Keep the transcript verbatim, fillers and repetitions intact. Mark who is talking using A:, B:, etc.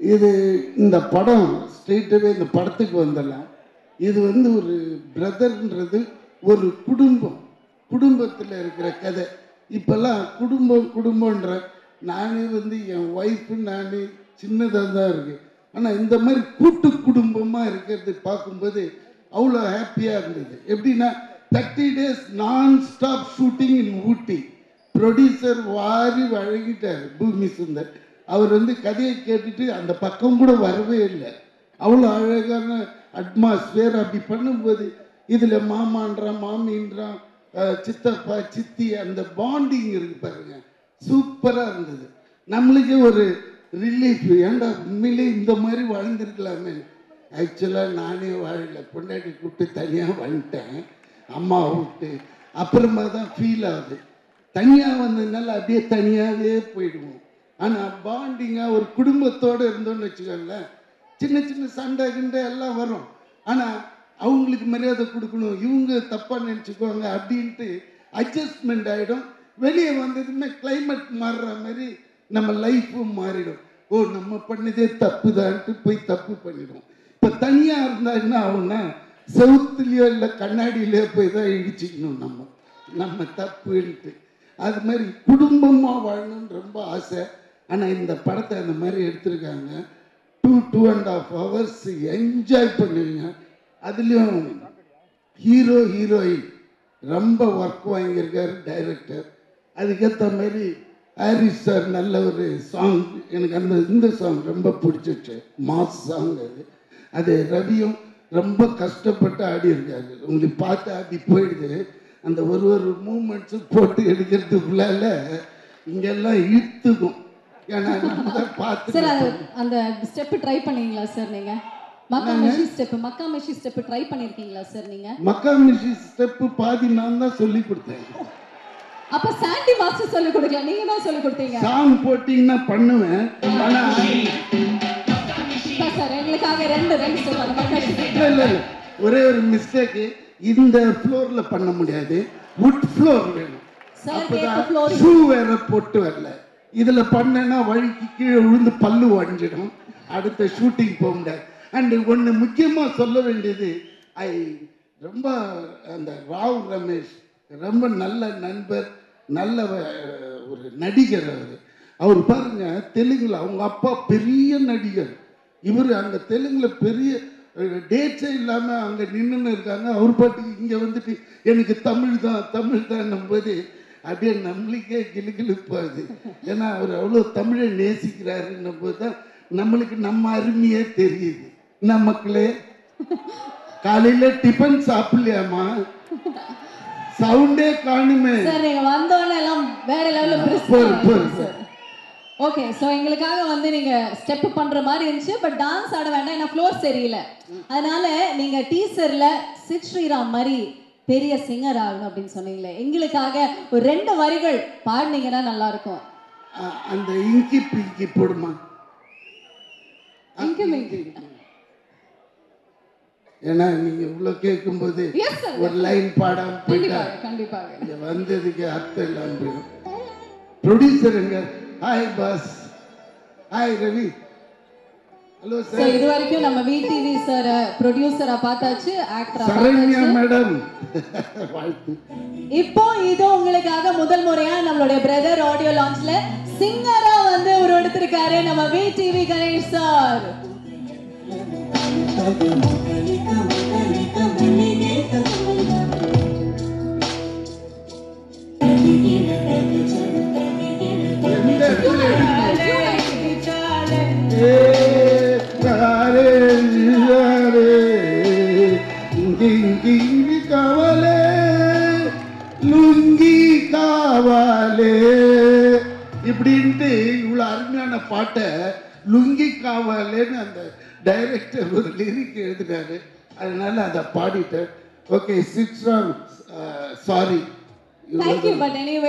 A: இது இந்த படம் ஸ்ட்ரெயிட்டாகவே இந்த படத்துக்கு வந்துடலாம். இது வந்து ஒரு பிரதர்ன்றது ஒரு குடும்பம், குடும்பத்தில் இருக்கிற கதை. இப்போல்லாம் குடும்பம் குடும்பன்ற நானே வந்து என் ஒய்ஃபு நான் சின்னதாக தான் இருக்கு. ஆனால் இந்த மாதிரி கூட்டு குடும்பமாக இருக்கிறது பார்க்கும்போது அவ்வளோ ஹாப்பியாக இருந்தது. எப்படின்னா தேர்ட்டி டேஸ் நான் stop shooting in Ooty. Producer வாரி வழங்கிட்டார் பூமி சுந்தர். அவர் வந்து கதையை கேட்டுட்டு அந்த பக்கம் கூட வரவே இல்லை. அவ்வளோ அழகான அட்மாஸ்பியர். அப்படி பண்ணும்போது இதில் மாமான்றான், மாமின்றான், சித்தப்பா, சித்தி, அந்த பாண்டிங் இருக்கு பாருங்க, சூப்பராக இருந்தது. நம்மளுக்கே ஒரு ரிலீஃப். ஏன்டா உண்மையிலே இந்த மாதிரி வாழ்ந்துருக்கலாமே. ஆக்சுவலாக நானே வாழலை, பொண்டாட்டி கூப்பிட்டு தனியாக வந்துட்டேன், அம்மா விட்டு. அப்புறமா தான் ஃபீல் ஆகுது. தனியாக வந்ததுனால அப்படியே தனியாகவே போயிடுவோம். ஆனால் பாண்டிங்காக ஒரு குடும்பத்தோடு இருந்தோன்னு வச்சுக்கோங்களேன், சின்ன சின்ன சண்டை கிண்டை எல்லாம் வரும். ஆனால் அவங்களுக்கு மரியாதை கொடுக்கணும், இவங்க தப்பாக நினச்சிக்குவாங்க அப்படின்ட்டு அட்ஜஸ்ட்மெண்ட் ஆகிடும். வெளியே வந்ததுமே கிளைமேட் மாறுற மாதிரி நம்ம லைஃப்பும் மாறிடும். ஓ, நம்ம பண்ணதே தப்பு தான்ட்டு போய் தப்பு பண்ணிடும். இப்போ தனியாக இருந்தால் என்ன ஆகும்னா செவுத்துலேயோ இல்லை கண்ணாடியிலையோ போய் தான் இடிச்சிக்கணும் நம்ம நம்ம தப்புன்ட்டு. அது மாதிரி குடும்பமாக வாழணும்னு ரொம்ப ஆசை. ஆனால் இந்த படத்தை அந்த மாதிரி எடுத்திருக்காங்க. Two two and half hours enjoy பண்ணுவீங்க. அதுலேயும் ஹீரோ ஹீரோயின் ரொம்ப ஒர்க் வாங்கியிருக்காரு டைரக்டர். அதுக்கேற்ற மாதிரி ஹாரிஸ் சார் நல்ல ஒரு சாங், எனக்கு அந்த இந்த சாங் ரொம்ப பிடிச்சிச்சு, மாஸ் சாங் அது. அது ரவியும் ரொம்ப கஷ்டப்பட்டு ஆடி இருக்காரு. உங்களுக்கு பார்த்து அப்படி போயிடுது. அந்த ஒரு ஒரு மூமெண்ட்ஸும் போட்டு எடுக்கிறதுக்குள்ளால இங்கெல்லாம் இழுத்துக்கும். ஏன்னா நம்ம தான் பார்த்து
B: சார் அந்த ஸ்டெப் ட்ரை பண்ணீங்களா சார்? நீங்க மக்கா மெஷி ஸ்டெப் மக்கா மெஷி ஸ்டெப் ட்ரை பண்ணிருக்கீங்களா சார்? நீங்க மக்கா
A: மெஷி ஸ்டெப் பாதி நான் தான் சொல்லி கொடுத்தேன்.
B: அப்ப சாண்டி மாஸ்டர் சொல்லி கொடுக்கல, நீங்க தான் சொல்லி கொடுத்தீங்க.
A: சாங் போட்டீங்கன்னா பண்ணுவேன். ஆனா
B: சார் எங்களுக்காக ரெண்டு ரெண்டு ஸ்டெப் அந்த மக்கா மெஷி.
A: இல்ல இல்ல ஒரே ஒரு மிஸ்டேக், இந்த ஃப்ளோர்ல பண்ண முடியாது, வுட் ஃப்ளோர் வேணும். அப்பதான் ஷூ வேற போட்டு வரல. இதுல பண்ணேன்னா வழிக்கு கீழே விழுந்து பல்லு உடஞ்சிடும், அடுத்த ஷூட்டிங் போக முடியாது. அண்ட் ஒன்று முக்கியமாக சொல்ல வேண்டியது, ஐ ரொம்ப அந்த ராவ் ரமேஷ் ரொம்ப நல்ல நண்பர், நல்ல ஒரு நடிகர். அவர் அவர் பாருங்க தெலுங்குல அவங்க அப்பா பெரிய நடிகர், இவர் அங்கே தெலுங்குல பெரிய டேட்ஸே இல்லாமல் அங்கே நின்றுன்னு இருக்காங்க. அவர் பாட்டுக்கு இங்கே வந்துட்டு எனக்கு தமிழ் தான் தமிழ் தான் போது அப்படியே நம்மளுக்கே கிளுகிழுப்பாது. ஏன்னா அவர் அவ்வளோ தமிழை நேசிக்கிறாருன்னும் போது தான் நம்மளுக்கு நம்ம அருமையே தெரியுது. என்ன மக்களே, காலையில டிஃபன் சாப்பிடலையாமா? சவுண்டே காணுமே.
B: சார் நீங்க வந்தோனே எல்லாம் வேற லெவல்ல. ஓகே, சோ எங்களுக்காக வந்து நீங்க ஸ்டெப் பண்ற மாதிரி இருந்துச்சு, பட் டான்ஸ் ஆட வேண்டாம், ஏன்னா ஃப்ளோர் சரியில்லை. அதனால நீங்க டீசர்ல சித் ஸ்ரீராம் மாதிரி பெரிய சிங்கர் ஆகணும் அப்படின்னு சொன்னீங்களே, எங்களுக்காக ஒரு ரெண்டு வரிகள் பாடினீங்கன்னா நல்லா இருக்கும்.
A: அந்த இங்கி பிங்கி போடுமா?
B: இங்கி பிங்கி.
A: ஏன்னா நீங்க இவ்வளவு கேட்கும் போது ஒரு லைன் பாடாம போயிட்டா கண்டிப்பாக வந்ததுக்கு அர்த்தம் இல்லாம போயிடும். ப்ரொடியூசர் எங்க? Hi boss. Hi Ravi. Hello sir.
B: இது வரைக்கும் நம்ம விடிவி சார் ப்ரொடியூசரா பார்த்தாச்சு, ஆக்டரா
A: சரண்யா மேடம் வாழ்த்து.
B: இப்போ இது உங்களுக்காக முதல் முறையா நம்மளுடைய பிரதர் ஆடியோ லான்ச்ல சிங்கரா வந்து ஒரு எடுத்திருக்காரு நம்ம விடிவி கணேஷ் சார்.
A: காவலே லுங்கி காவலே இப்படின்ட்டு இவ்வளவு அருமையான பாட்டை லுங்கி காவலேன்னு அந்த டைரக்டர் ஒரு லிரிக் எழுதினாரு. அதனால அதை பாடிட்டேன். Okay, six sorry.
B: Thank you, but anyway